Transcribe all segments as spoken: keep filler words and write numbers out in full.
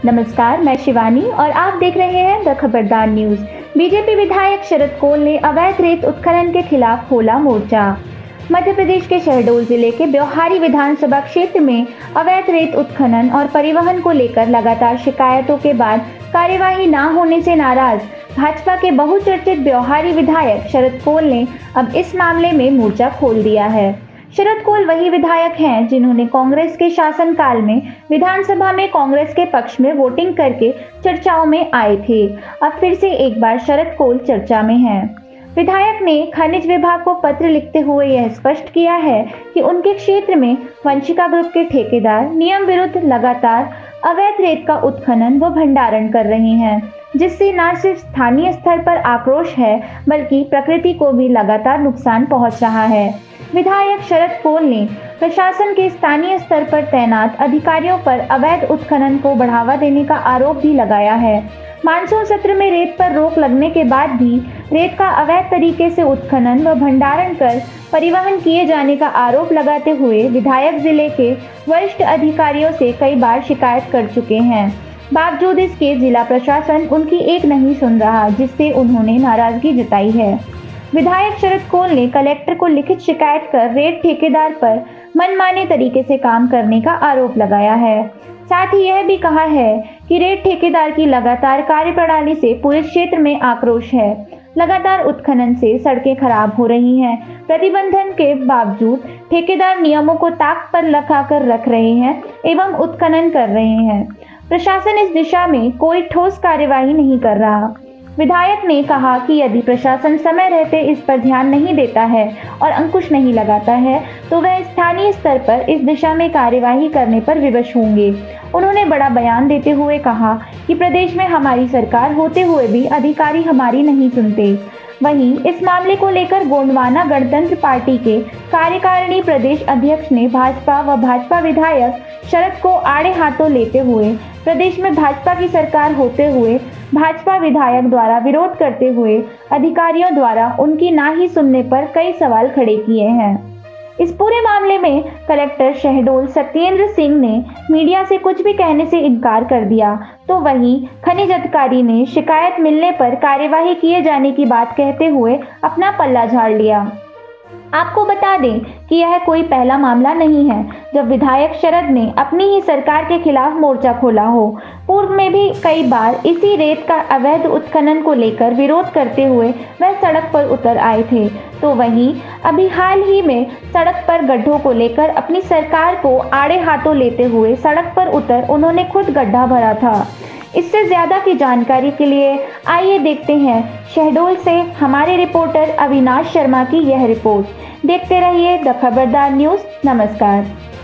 नमस्कार, मैं शिवानी और आप देख रहे हैं द खबरदार न्यूज। बीजेपी विधायक शरद कोल ने अवैध रेत उत्खनन के खिलाफ खोला मोर्चा। मध्य प्रदेश के शहडोल जिले के ब्योहारी विधानसभा क्षेत्र में अवैध रेत उत्खनन और परिवहन को लेकर लगातार शिकायतों के बाद कार्यवाही न होने से नाराज भाजपा के बहुचर्चित ब्योहारी विधायक शरद कोल ने अब इस मामले में मोर्चा खोल दिया है। शरद कोल वही विधायक हैं जिन्होंने कांग्रेस के शासनकाल में विधानसभा में कांग्रेस के पक्ष में वोटिंग करके चर्चाओं में आए थे। अब फिर से एक बार शरद कोल चर्चा में हैं। विधायक ने खनिज विभाग को पत्र लिखते हुए यह स्पष्ट किया है कि उनके क्षेत्र में वंशिका ग्रुप के ठेकेदार नियम विरुद्ध लगातार अवैध रेत का उत्खनन व भंडारण कर रहे हैं, जिससे न सिर्फ स्थानीय स्तर पर आक्रोश है बल्कि प्रकृति को भी लगातार नुकसान पहुंच रहा है। विधायक शरद कोल ने प्रशासन के स्थानीय स्तर पर तैनात अधिकारियों पर अवैध उत्खनन को बढ़ावा देने का आरोप भी लगाया है। मानसून सत्र में रेत पर रोक लगने के बाद भी रेत का अवैध तरीके से उत्खनन व भंडारण कर परिवहन किए जाने का आरोप लगाते हुए विधायक जिले के वरिष्ठ अधिकारियों से कई बार शिकायत कर चुके हैं। बावजूद इसके जिला प्रशासन उनकी एक नहीं सुन रहा, जिससे उन्होंने नाराजगी जताई है। विधायक शरद कोल ने कलेक्टर को लिखित शिकायत कर रेत ठेकेदार पर मनमाने तरीके से काम करने का आरोप लगाया है। साथ ही यह भी कहा है कि रेत ठेकेदार की लगातार कार्यप्रणाली से पूरे क्षेत्र में आक्रोश है। लगातार उत्खनन से सड़कें खराब हो रही हैं। प्रतिबंधन के बावजूद ठेकेदार नियमों को ताक पर लगाकर रख रहे हैं एवं उत्खनन कर रहे हैं। प्रशासन इस दिशा में कोई ठोस कार्यवाही नहीं कर रहा। विधायक ने कहा कि यदि प्रशासन समय रहते इस पर ध्यान नहीं देता है और अंकुश नहीं लगाता है तो वह स्थानीय स्तर पर इस दिशा में कार्यवाही करने पर विवश होंगे। उन्होंने बड़ा बयान देते हुए कहा कि प्रदेश में हमारी सरकार होते हुए भी अधिकारी हमारी नहीं सुनते। वहीं इस मामले को लेकर गोंडवाना गणतंत्र पार्टी के कार्यकारिणी प्रदेश अध्यक्ष ने भाजपा व भाजपा विधायक शरद को आड़े हाथों लेते हुए प्रदेश में भाजपा की सरकार होते हुए भाजपा विधायक द्वारा विरोध करते हुए अधिकारियों द्वारा उनकी ना ही सुनने पर कई सवाल खड़े किए हैं। इस पूरे मामले में कलेक्टर शहडोल सत्येंद्र सिंह ने मीडिया से कुछ भी कहने से इनकार कर दिया, तो वहीं खनिज अधिकारी ने शिकायत मिलने पर कार्यवाही किए जाने की बात कहते हुए अपना पल्ला झाड़ लिया। आपको बता दें कि यह कोई पहला मामला नहीं है जब विधायक शरद ने अपनी ही सरकार के खिलाफ मोर्चा खोला हो। पूर्व में भी कई बार इसी रेत का अवैध उत्खनन को लेकर विरोध करते हुए वह सड़क पर उतर आए थे, तो वहीं अभी हाल ही में सड़क पर गड्ढों को लेकर अपनी सरकार को आड़े हाथों लेते हुए सड़क पर उतर उन्होंने खुद गड्ढा भरा था। इससे ज्यादा की जानकारी के लिए आइए देखते हैं शहडोल से हमारे रिपोर्टर अविनाश शर्मा की यह रिपोर्ट। देखते रहिए द खबरदार न्यूज। नमस्कार।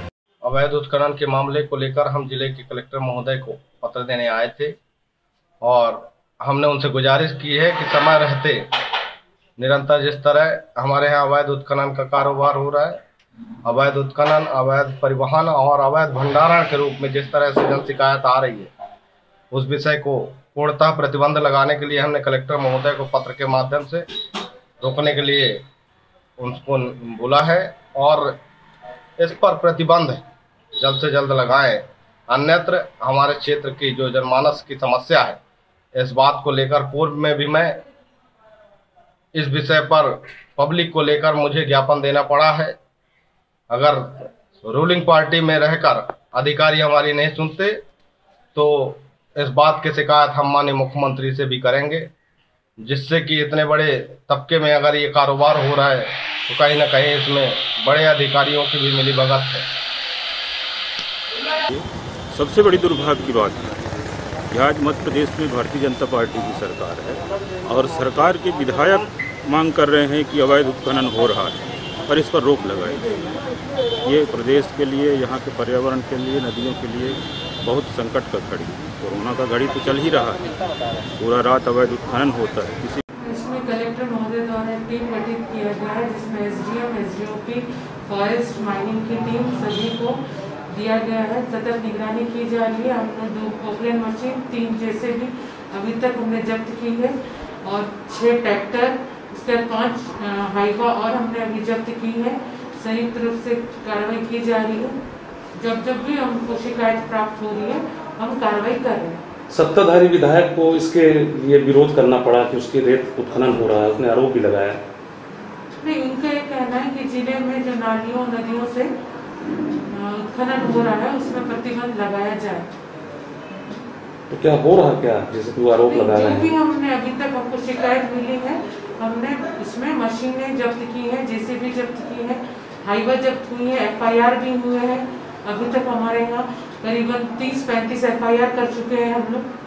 अवैध उत्खनन के मामले को लेकर हम जिले के कलेक्टर महोदय को पत्र देने आए थे और हमने उनसे गुजारिश की है कि समय रहते निरंतर जिस तरह हमारे यहाँ अवैध उत्खनन का कारोबार हो रहा है, अवैध उत्खनन, अवैध परिवहन और अवैध भंडारण के रूप में जिस तरह से जन शिकायत आ रही है, उस विषय को पूर्णतः प्रतिबंध लगाने के लिए हमने कलेक्टर महोदय को पत्र के माध्यम से रोकने के लिए उनको बोला है और इस पर प्रतिबंध जल्द से जल्द लगाएं। अन्यत्र हमारे क्षेत्र की जो जनमानस की समस्या है, इस बात को लेकर पूर्व में भी मैं इस विषय पर पब्लिक को लेकर मुझे ज्ञापन देना पड़ा है। अगर रूलिंग पार्टी में रहकर अधिकारी हमारी नहीं सुनते तो इस बात की शिकायत हम माननीय मुख्यमंत्री से भी करेंगे, जिससे कि इतने बड़े तबके में अगर ये कारोबार हो रहा है तो कहीं ना कहीं इसमें बड़े अधिकारियों की भी मिलीभगत है। सबसे बड़ी दुर्भाग्य की बात है कि आज मध्य प्रदेश में भारतीय जनता पार्टी की सरकार है और सरकार के विधायक मांग कर रहे हैं कि अवैध उत्खनन हो रहा है और इस पर रोक लगाई। ये प्रदेश के लिए, यहाँ के पर्यावरण के लिए, नदियों के लिए बहुत संकट का घड़ी, कोरोना का घड़ी तो चल ही रहा है, पूरा रात अवैध उत्खनन होता है। किसी इसमें कलेक्टर महोदय द्वारा टीम गठित किया गया है जिसमें एसडीएम, एसडीओपी, फॉरेस्ट, माइनिंग की टीम सभी को दिया गया है। सतत निगरानी की जा रही है। हमने दो पोकलेन मशीन, तीन जेसीबी अभी तक हमने जब्त की है और छः ट्रैक्टर, उसके पाँच हाइवा और हमने अभी जब्त की है। संयुक्त रूप से कार्रवाई की जा रही है। जब जब भी हमको शिकायत प्राप्त हो रही है हम कार्रवाई कर रहे हैं। सत्ताधारी विधायक को इसके लिए विरोध करना पड़ा कि उसके रेत उत्खनन हो रहा है, उसने आरोप भी लगाया। नहीं, उनका ये कहना है कि जिले में जो नालियों नदियों से उत्खनन हो रहा है उसमें प्रतिबंध लगाया जाए। तो क्या हो रहा क्या, जैसे कोई आरोप लगा रहे हैं? जो भी हमने अभी तक हमको शिकायत मिली है, हमने उसमें मशीनें जब्त की हैं, जेसीबी जब्त की है, हाईवा जब्त हुई है, एफआईआर भी हुए हैं। अभी तक हमारे यहाँ करीबन तीस पैंतीस एफआईआर कर चुके हैं हम लोग।